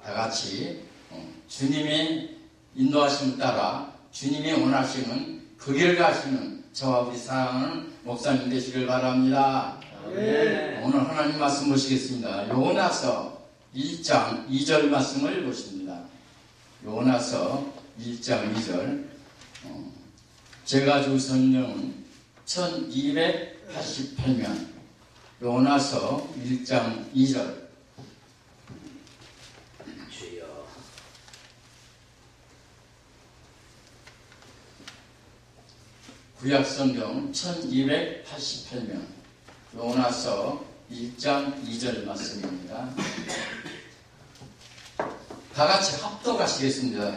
다 같이 주님의 인도하심 따라 주님이 원하시는 그 길 가시는 저와 우리 사랑하는 목사님 되시길 바랍니다. 네. 오늘 하나님 말씀 보시겠습니다. 요나서 1장 2절 말씀을 보십니다. 요나서 1장 2절. 제가 주 성경은 1288면 요나서 1장 2절. 구약성경 1288면 요나서 1장 2절 말씀입니다. 다같이 합독하시겠습니다.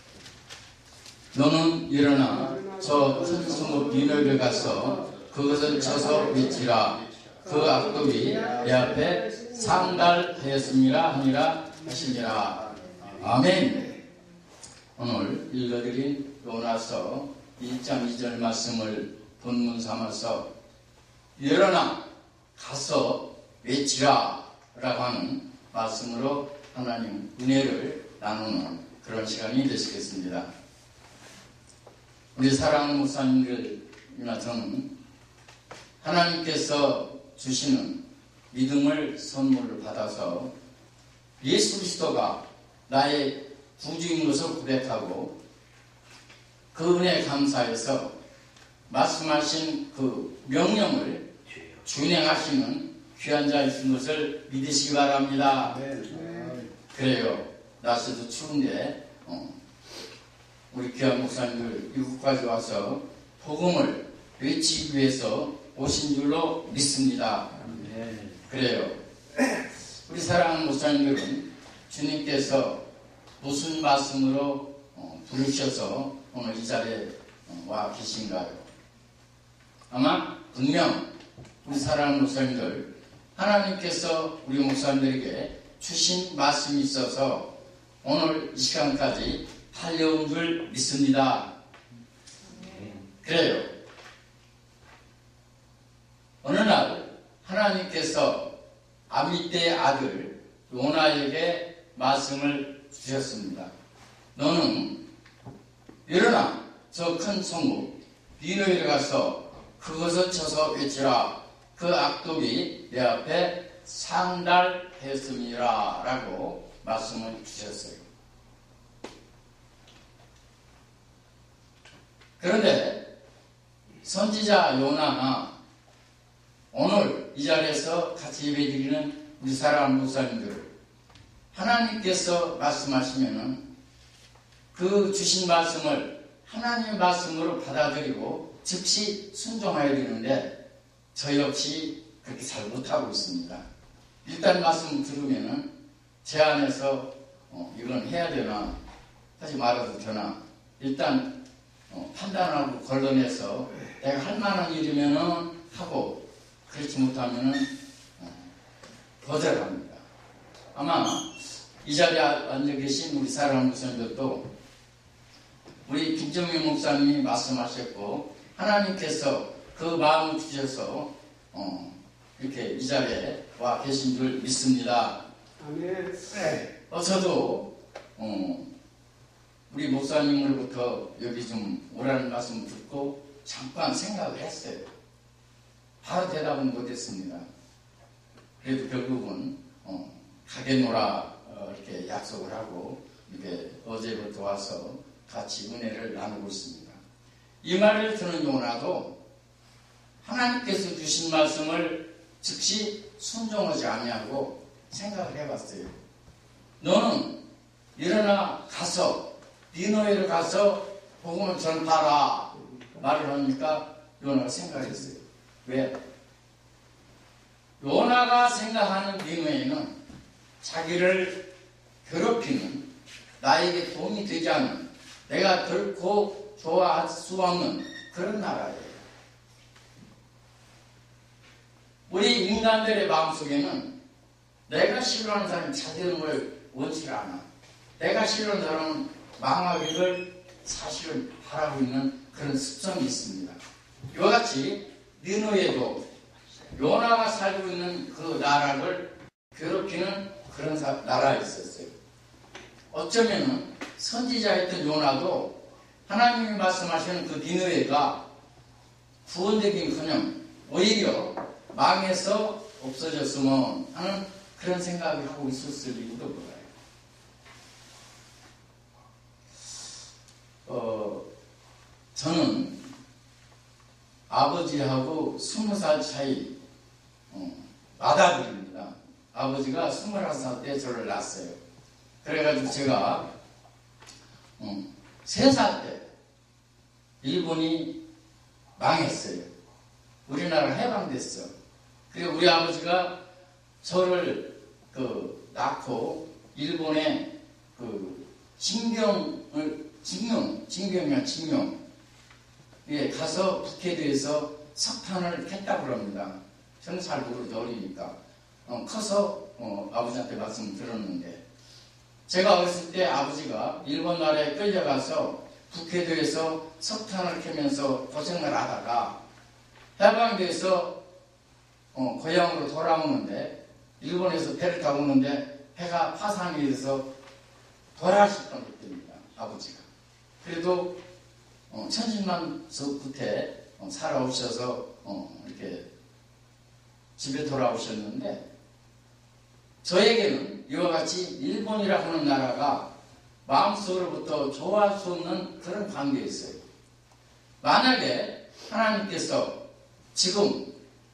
너는 일어나 저 큰 성읍 니느웨에 가서 그것을 쳐서 외치라. 그 악독이 내 앞에 상달하였음이라 하니라 하시니라. 아멘. 오늘 읽어드린 요나서 1장 2절 말씀을 본문 삼아서 일어나 가서 외치라 라고 하는 말씀으로 하나님 은혜를 나누는 그런 시간이 되시겠습니다. 우리 사랑하는 목사님들이나 저는 하나님께서 주시는 믿음을 선물을 받아서 예수 그리스도가 나의 구주인 것을 고백하고 그 은혜에 감사해서 말씀하신 그 명령을 준행하시는 귀한 자이신 것을 믿으시기 바랍니다. 그래요. 날씨도 추운데 우리 귀한 목사님들 이곳까지 와서 복음을 외치기 위해서 오신 줄로 믿습니다. 그래요. 우리 사랑하는 목사님들은 주님께서 무슨 말씀으로 부르셔서 오늘 이 자리에 와 계신가요? 아마 분명 우리 사랑하는 목사님들 하나님께서 우리 목사님들에게 주신 말씀이 있어서 오늘 이 시간까지 달려온 줄 믿습니다. 그래요. 어느 날 하나님께서 아미떼의 아들 요나에게 말씀을 주셨습니다. 너는 일어나 저 큰 성읍 니느웨에 가서 그것을 쳐서 외치라. 그 악독이 내 앞에 상달했음이라 라고 말씀을 주셨어요. 그런데 선지자 요나나 오늘 이 자리에서 같이 예배드리는 우리 사랑하는 목사님들 하나님께서 말씀하시면은 그 주신 말씀을 하나님의 말씀으로 받아들이고 즉시 순종해야 되는데 저 역시 그렇게 잘 못하고 있습니다. 일단 말씀 들으면은 제 안에서 이건 해야 되나 하지 말아도 되나 일단 판단하고 걸러내서 내가 할 만한 일이면은 하고 그렇지 못하면은 거절합니다. 아마 이 자리에 앉아 계신 우리 사랑하는 목사님들도 우리 김정민 목사님이 말씀하셨고 하나님께서 그 마음을 주셔서 이렇게 이 자리에 와 계신 줄 믿습니다. 아멘. 저도 우리 목사님으로부터 여기 좀 오라는 말씀 듣고 잠깐 생각을 했어요. 바로 대답은 못했습니다. 그래도 결국은 가게노라 이렇게 약속을 하고 이렇게 어제부터 와서 같이 은혜를 나누고 있습니다. 이 말을 듣는 요나도 하나님께서 주신 말씀을 즉시 순종하지 아니하고 생각을 해봤어요. 너는 일어나 가서 니느웨를 가서 복음을 전파라 말을 하니까 요나가 생각했어요. 왜? 요나가 생각하는 니느웨는 자기를 괴롭히는 나에게 도움이 되지 않는 내가 결코 좋아할 수 없는 그런 나라예요. 우리 인간들의 마음속에는 내가 싫어하는 사람이 잘 되는 걸 원치 않아. 내가 싫어하는 사람은 망하기를 사실은 바라고 있는 그런 습성이 있습니다. 이와 같이 니느웨도 요나가 살고 있는 그 나라를 괴롭히는 그런 나라에 있었어요. 어쩌면은 선지자였던 요나도 하나님이 말씀하시는 그 니느웨가 구원되긴커녕 오히려 망해서 없어졌으면 하는 그런 생각을 하고 있었을 이유도 몰라요. 저는 아버지하고 20살 차이 맏아들입니다. 아버지가 21살 때 저를 낳았어요. 그래가지고 제가 3살 때 일본이 망했어요. 우리나라 해방됐어. 그리고 우리 아버지가 저를 낳고 일본에 징경에 가서 북해도에서 석탄을 캤다고 합니다. 저는 잘 모르죠. 어리니까. 커서 아버지한테 말씀 들었는데, 제가 어렸을 때 아버지가 일본 나라에 끌려가서 북해도에서 석탄을 캐면서 고생을 하다가 해방돼서 고향으로 돌아오는데, 일본에서 배를 타고 오는데 배가 파산이 돼서 돌아가셨던 것입니다. 아버지가. 그래도 천신만서 끝에 살아오셔서 이렇게 집에 돌아오셨는데, 저에게는 이와 같이 일본이라 하는 나라가 마음속으로부터 좋아할 수 없는 그런 관계였어요. 만약에 하나님께서 지금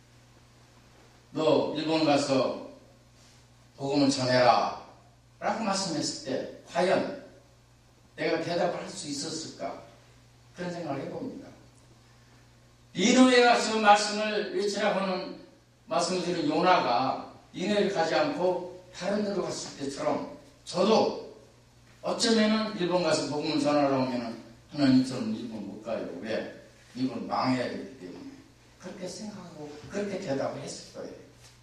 너 일본 가서 복음을 전해라 라고 말씀했을 때 과연 내가 대답을 할 수 있었을까? 그런 생각을 해봅니다. 니느웨에 가서 말씀을 외치라고 하는 말씀을 드린 요나가 니느웨를 가지 않고 다른 데로 갔을 때처럼 저도 어쩌면은 일본 가서 복음을 전하려고 하면은 하나님 저는 일본 못 가요. 왜? 일본 망해야 되기 때문에. 그렇게 생각하고 그렇게 대답을 했을 거예요.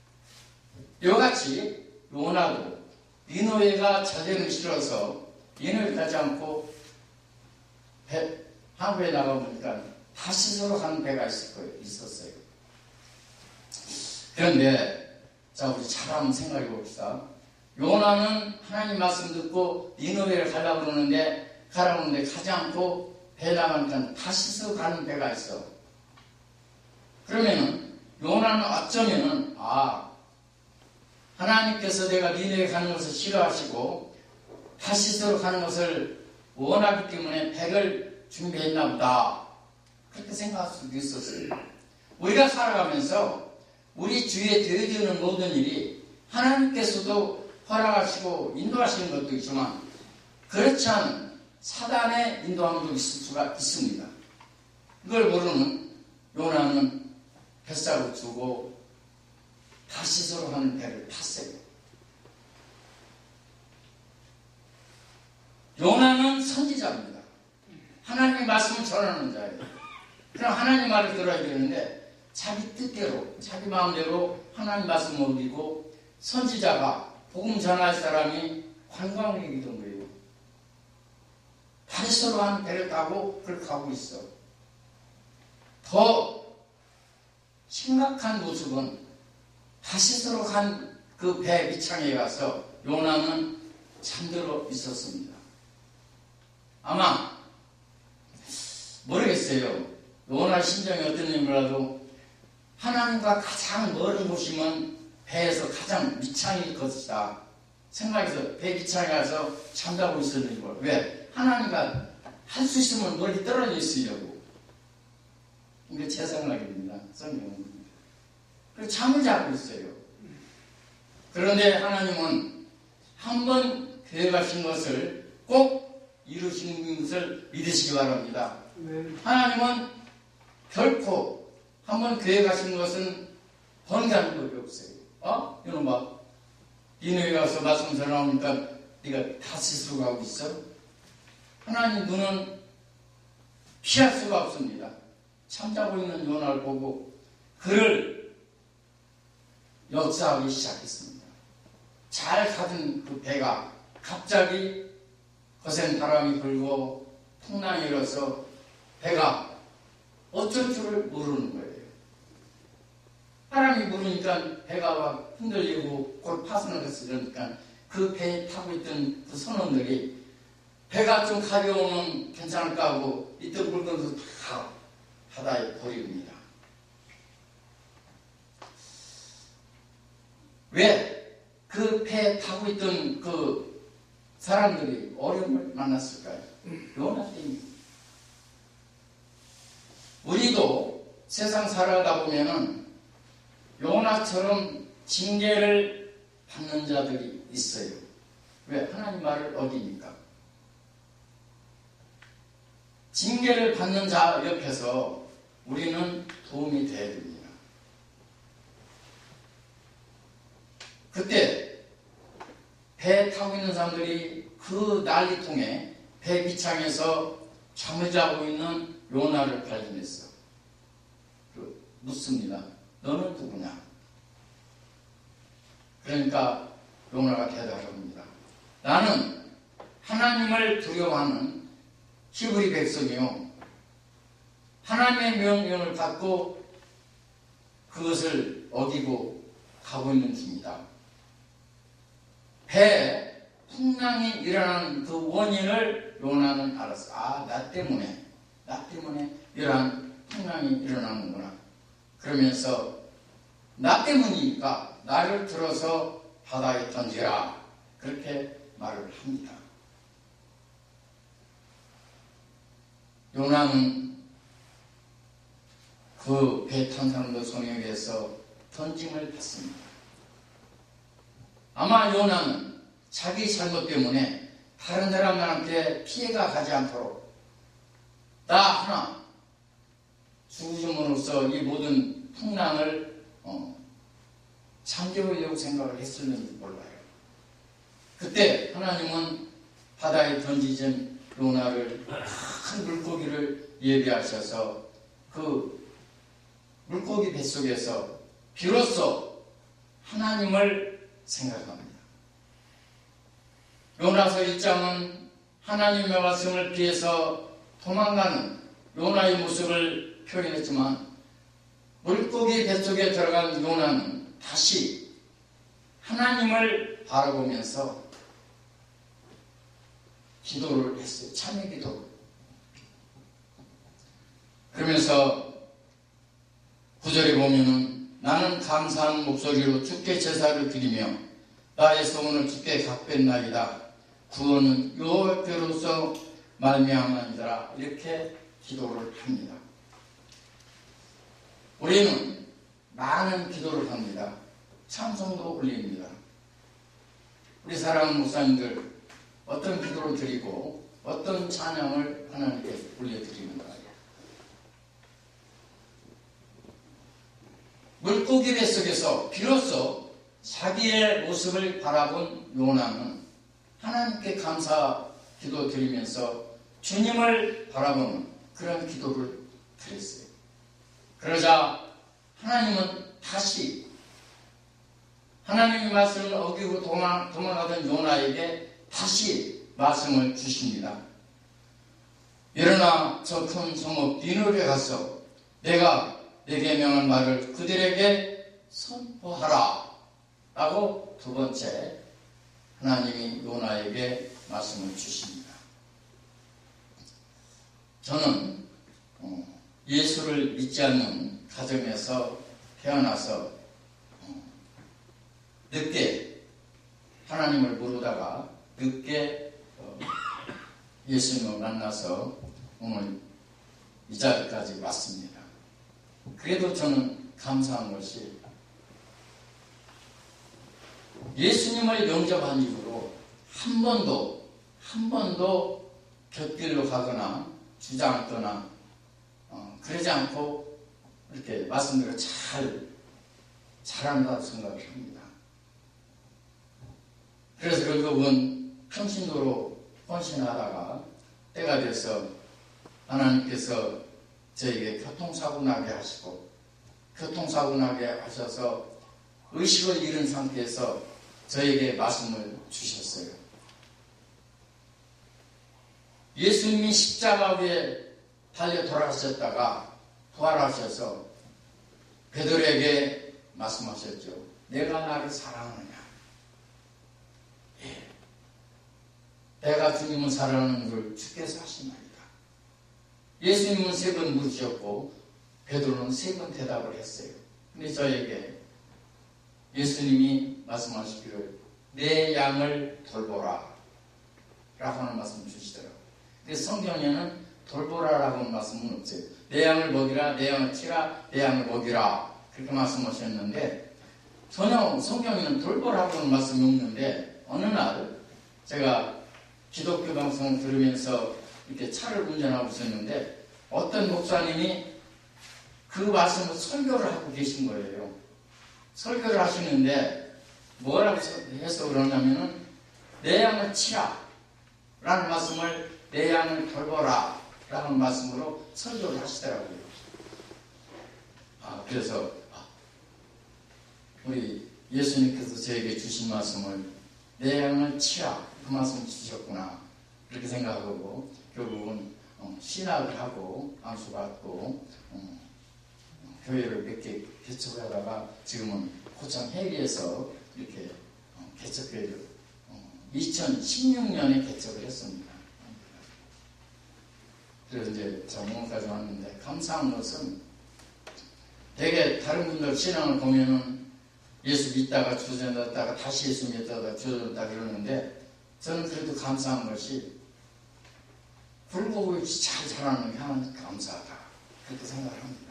이같이 요나도 니느웨가 자제는 싫어서 니느웨 가지 않고 한국에 나가보니까 다시서로 가는 배가 있었어요. 그런데 자, 우리 잘 한번 생각해 봅시다. 요나는 하나님 말씀 듣고 니느웨를 가려고 그러는데 가지 않고 배 나가니까 다시서 가는 배가 있어. 그러면은 요나는 어쩌면은 하나님께서 내가 니느웨 가는 것을 싫어하시고 다시서로 가는 것을 원하기 때문에 배를 준비했나 보다. 그렇게 생각할 수도 있었어요. 우리가 살아가면서 우리 주위에 되어지는 모든 일이 하나님께서도 허락하시고 인도하시는 것도 있지만 그렇지 않은 사단의 인도함도 있을 수가 있습니다. 그걸 모르는 요나는 뱃살을 주고 다시서로 하는 배를 탔어요. 요나는 선지자입니다. 하나님의 말씀을 전하는 자예요. 그럼 하나님 말을 들어야 되는데 자기 뜻대로 자기 마음대로 하나님 말씀을 옮기고 선지자가 복음 전할 사람이 관광객이던 거예요. 다시서로 하는 배를 타고 그렇게 가고 있어. 더 심각한 모습은 다시서로 간 그 배 밑창에 가서 요나는 잠들어 있었습니다. 아마 모르겠어요. 요나 심정이 어떤지 몰라도 하나님과 가장 멀은 곳이면 배에서 가장 밑창일 것이다 생각해서 배 밑창에 가서 잠자고 있었는지 몰라요. 왜? 하나님과 할 수 있으면 멀리 떨어져 있으려고. 이게 제 생각입니다. 성경은. 그래서 잠을 자고 있어요. 그런데 하나님은 한번 계획하신 것을 꼭 이루시는 것을 믿으시기 바랍니다. 하나님은 결코 한번 계획하신 것은 번개하는 법이 없어요. 이놈아, 니네에 가서 말씀 전하니까 네가 다시스로 가고 있어? 하나님 눈은 피할 수가 없습니다. 잠자고 있는 요나를 보고 그를 역사하기 시작했습니다. 잘 가던 그 배가 갑자기 거센 바람이 불고 풍랑이 일어서 배가 어쩔 줄을 모르는 거예요. 바람이 부르니까 배가 막 흔들리고 곧 파손을 해서 이러니까 그 배에 타고 있던 그 선원들이 배가 좀 가벼우면 괜찮을까 하고 있던 물건도 다 바다에 버립니다. 왜? 그 배에 타고 있던 그 사람들이 어려움을 만났을까요? 요나 때문에. 우리도 세상 살아가다 보면은 요나처럼 징계를 받는 자들이 있어요. 왜? 하나님 말을 어기니까. 징계를 받는 자 옆에서 우리는 도움이 돼야 됩니다. 그때 배 타고 있는 사람들이 그 난리통에 배 비창에서 잠을 자고 있는 요나를 발견했어. 묻습니다. 너는 누구냐? 그러니까 요나가 대답합니다. 나는 하나님을 두려워하는 히브리 백성이요. 하나님의 명령을 받고 그것을 어기고 가고 있는 중이다. 배에 풍랑이 일어나는 그 원인을 요나는 알았어. 아, 나 때문에 이러한 풍랑이 일어나는구나. 그러면서 나 때문이니까 나를 들어서 바다에 던지라. 그렇게 말을 합니다. 요나는 그 배 탄 사람들 손에 의해서 던짐을 받습니다. 아마 요나는 자기 잘못 때문에 다른 사람들한테 피해가 가지 않도록 나 하나 죽음으로써 이 모든 풍랑을 잠재우려고 생각을 했었는지 몰라요. 그때 하나님은 바다에 던지진 요나를 큰 물고기를 예비하셔서 그 물고기 뱃속에서 비로소 하나님을 생각합니다. 요나서 1장은 하나님의 말씀을 피해서 도망가는 요나의 모습을 표현했지만 물고기 뱃속에 들어간 요나는 다시 하나님을 바라보면서 기도를 했어요. 참회 기도. 그러면서 9절에 보면은 나는 감사한 목소리로 주께 제사를 드리며 나의 소원을 주께 갚겠나이다. 구원은 여호와께로서 말미암았느니라. 이렇게 기도를 합니다. 우리는 많은 기도를 합니다. 찬송도 올립니다. 우리 사랑하는 목사님들 어떤 기도를 드리고 어떤 찬양을 하나님께 올려드리는가요? 물고기 뱃속에서 비로소 자기의 모습을 바라본 요나는 하나님께 감사 기도 드리면서 주님을 바라보는 그런 기도를 드렸어요. 그러자 하나님은 다시 하나님의 말씀을 어기고 도망가던 요나에게 다시 말씀을 주십니다. 일어나 저 큰 성읍 니느웨에 가서 내가 내게 명한 말을 그들에게 선포하라 라고 두 번째 하나님이 요나에게 말씀을 주십니다. 저는 예수를 믿지 않는 가정에서 태어나서 늦게 하나님을 모르다가 늦게 예수님을 만나서 오늘 이 자리까지 왔습니다. 그래도 저는 감사한 것이 예수님을 영접한 이후로 한 번도 곁길로 가거나 주저앉거나 그러지 않고 이렇게 말씀대로 잘한다고 생각을 합니다. 그래서 결국은 평신도로 헌신하다가 때가 돼서 하나님께서 저에게 교통사고 나게 하시고 교통사고 나게 하셔서 의식을 잃은 상태에서 저에게 말씀을 주셨어요. 예수님이 십자가 위에 달려 돌아가셨다가 부활하셔서 베드로에게 말씀하셨죠. 내가 나를 사랑하느냐? 내가 주님을 사랑하는 걸 주께서 하신 말이다. 예수님은 3번 물으셨고 베드로는 3번 대답을 했어요. 근데 저에게 예수님이 말씀하시기를 내 양을 돌보라 라고 하는 말씀을 주시더라고요. 근데 성경에는 돌보라라고 하는 말씀은 없어요. 내 양을 먹이라, 내 양을 치라, 내 양을 먹이라 그렇게 말씀하셨는데 전혀 성경에는 돌보라고 하는 말씀이 없는데 어느 날 제가 기독교 방송을 들으면서 이렇게 차를 운전하고 있었는데 어떤 목사님이 그 말씀을 설교를 하고 계신 거예요. 설교를 하시는데 뭐라고 해서 그러냐면은 내 양을 치라 라는 말씀을 내 양을 돌보라 라는 말씀으로 설교를 하시더라고요. 그래서 우리 예수님께서 저에게 주신 말씀을 내 양을 치라 그 말씀을 주셨구나 그렇게 생각하고 결국은 신학을 하고 안수받고 교회를 몇 개 개척하다가 지금은 고창 해리에서 이렇게 개척교회를 2016년에 개척을 했습니다. 그래서 이제 정문까지 왔는데 감사한 것은 되게 다른 분들 신앙을 보면은 예수 믿다가 주저졌다가 다시 예수 믿다가 주저졌다 그러는데 저는 그래도 감사한 것이 불복을 잘 자라는 게 하나님 감사하다 그렇게 생각을 합니다.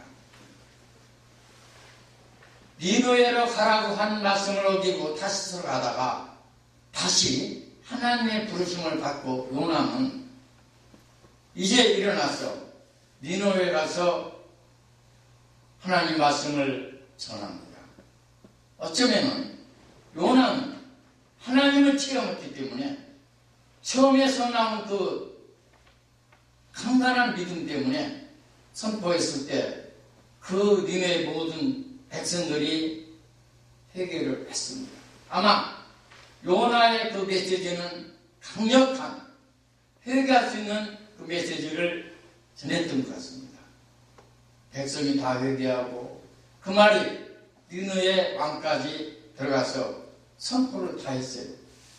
니느웨로 가라고 한 말씀을 어기고 다시서 가다가 다시 하나님의 부르심을 받고 요나는 이제 일어나서 니느웨 가서 하나님 말씀을 전합니다. 어쩌면은 요나는 하나님을 체험했기 때문에 처음에서 나온 그 강간한 믿음 때문에 선포했을 때 그 니느웨 모든 백성들이 회개를 했습니다. 아마 요나의 그 메시지는 강력한 회개할 수 있는 그 메시지를 전했던 것 같습니다. 백성이 다 회개하고 그 말이 니느웨 왕까지 들어가서 선포를 다 했어요.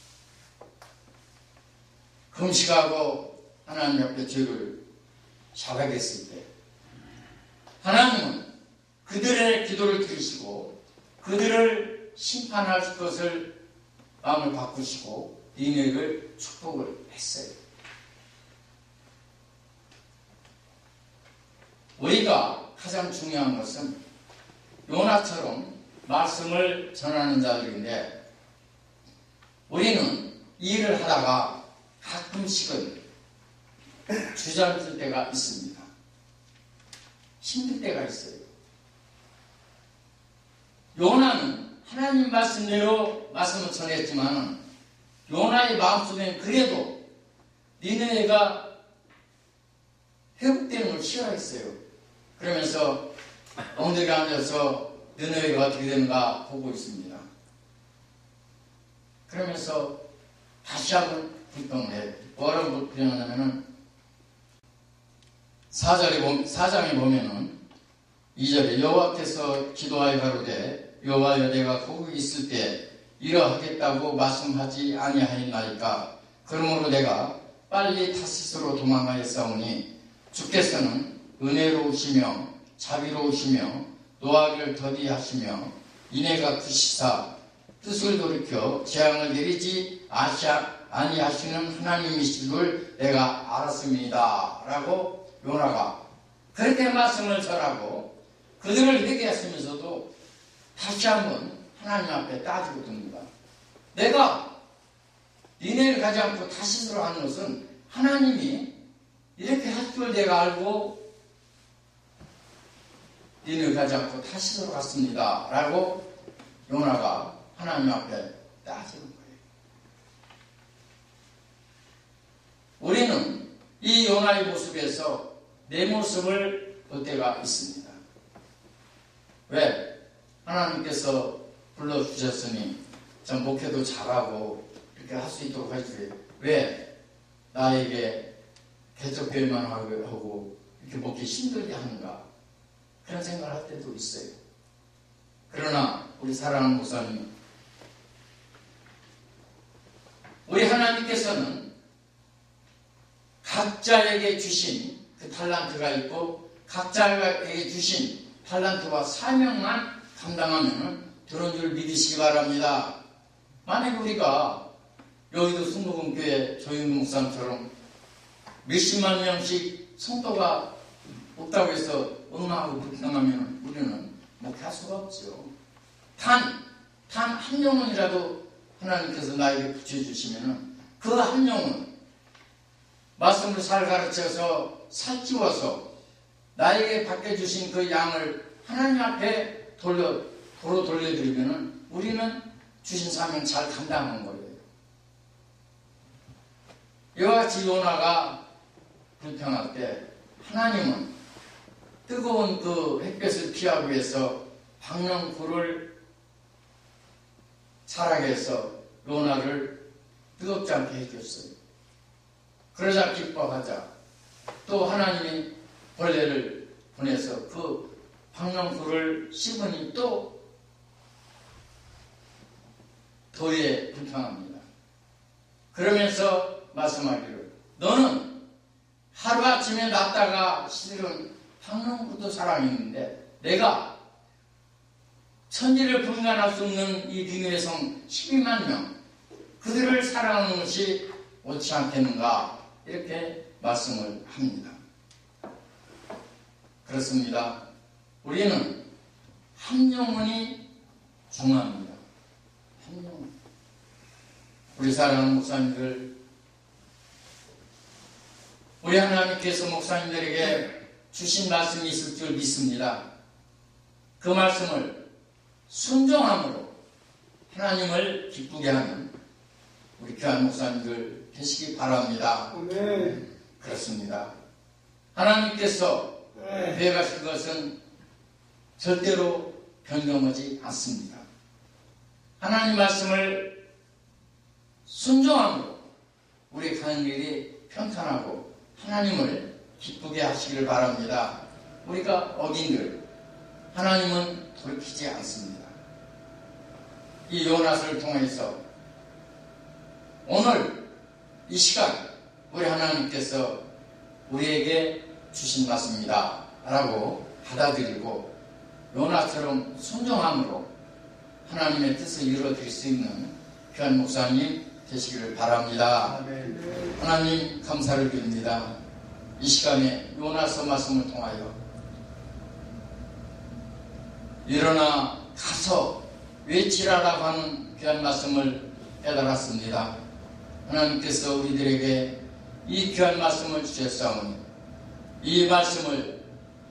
금식하고 하나님 앞에 죄를 자백했을 때 하나님은 그들의 기도를 들으시고 그들을 심판할 것을 마음을 바꾸시고 니느웨를 축복을 했어요. 우리가 가장 중요한 것은 요나처럼 말씀을 전하는 자들인데 우리는 일을 하다가 가끔씩은 주저앉을 때가 있습니다. 힘들 때가 있어요. 요나는 하나님 말씀대로 말씀을 전했지만 요나의 마음속에는 그래도 니느웨가 회복되는 걸 싫어했어요. 그러면서 엉덩이에 앉아서 니느웨가 어떻게 되는가 보고 있습니다. 그러면서 다시 한번 불평을 해요. 뭐라고 불평하냐면은 4장에 보면은 2절에 여호와께서 기도하여 가로되 여호와여 내가 거기 있을 때 이러하겠다고 말씀하지 아니하였나이까. 그러므로 내가 빨리 타시스로 도망하였사오니 주께서는 은혜로우시며 자비로우시며 노하기를 더디하시며 인애가 크시사 뜻을 돌이켜 재앙을 내리지 아니하시는 하나님이신 줄 내가 알았습니다 라고 요나가 그렇게 말씀을 전하고 그들을 회개하시면서도 다시 한번 하나님 앞에 따지고 듭니다. 내가 니네를 가지 않고 타시스로 하는 것은 하나님이 이렇게 할 줄 내가 알고 니네를 가지 않고 타시스로 갔습니다 라고 요나가 하나님 앞에 따지는 거예요. 우리는 이 요나의 모습에서 내 모습을 볼 때가 있습니다. 왜? 하나님께서 불러주셨으니 전 목회도 잘하고 이렇게 할 수 있도록 해주세요. 왜? 나에게 개척교회만 하고 이렇게 목회 힘들게 하는가? 그런 생각을 할 때도 있어요. 그러나 우리 사랑하는 목사님, 우리 하나님께서는 각자에게 주신 그 달란트가 있고 각자에게 주신 달란트와 사명만 감당하면 되는 줄 믿으시기 바랍니다. 만약 우리가 여의도 순복음교회 조영규 목사님처럼 몇십만 명씩 성도가 없다고 해서 엉망하고 불평하면 우리는 목회할 수가 없죠. 단 한 영혼이라도 하나님께서 나에게 붙여주시면 그 한 영혼 말씀을 잘 가르쳐서 살 키워서 나에게 맡겨주신 그 양을 하나님 앞에 도로 돌려드리면 우리는 주신 사명 잘 감당한 거예요. 이와 같이 요나가 불평할 때 하나님은 뜨거운 그 햇볕을 피하기 위해서 박명불을 자라게 해서 요나를 뜨겁지 않게 해줬어요. 그러자 기뻐하자. 또 하나님이 벌레를 보내서 그 박명불을 씹으니 또 더에 불평합니다. 그러면서 말씀하기를 너는 하루아침에 났다가 시들은 박명불도 사랑했는데 내가 천지를 분간할 수 없는 이 빙의의 성 12만 명 그들을 사랑하는 것이 옳지 않겠는가 이렇게 말씀을 합니다. 그렇습니다. 우리는 한 영혼이 중요합니다. 한 영혼. 우리 사랑하는 목사님들, 우리 하나님께서 목사님들에게 주신 말씀이 있을 줄 믿습니다. 그 말씀을 순종함으로 하나님을 기쁘게 하는 우리 귀한 목사님들 되시기 바랍니다. 네. 그렇습니다. 하나님께서 배워가신 것은 절대로 변경하지 않습니다. 하나님 말씀을 순종함으로 우리 가는 일이 평탄하고 하나님을 기쁘게 하시기를 바랍니다. 우리가 어긴들 하나님은 돌이키지 않습니다. 이 요나서를 통해서 오늘 이 시간 우리 하나님께서 우리에게 주신 말씀이다 라고 받아들이고 요나처럼 순종함으로 하나님의 뜻을 이루어드릴 수 있는 귀한 목사님 되시기를 바랍니다. 하나님 감사를 드립니다. 이 시간에 요나서 말씀을 통하여 일어나 가서 외치라라고 하는 귀한 말씀을 깨달았습니다. 하나님께서 우리들에게 이 귀한 말씀을 주셨사오니 이 말씀을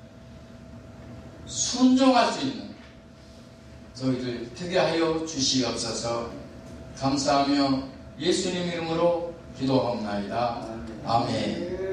순종할 수 있는 저희들 되게 하여 주시옵소서. 감사하며 예수님 이름으로 기도하옵나이다. 아멘.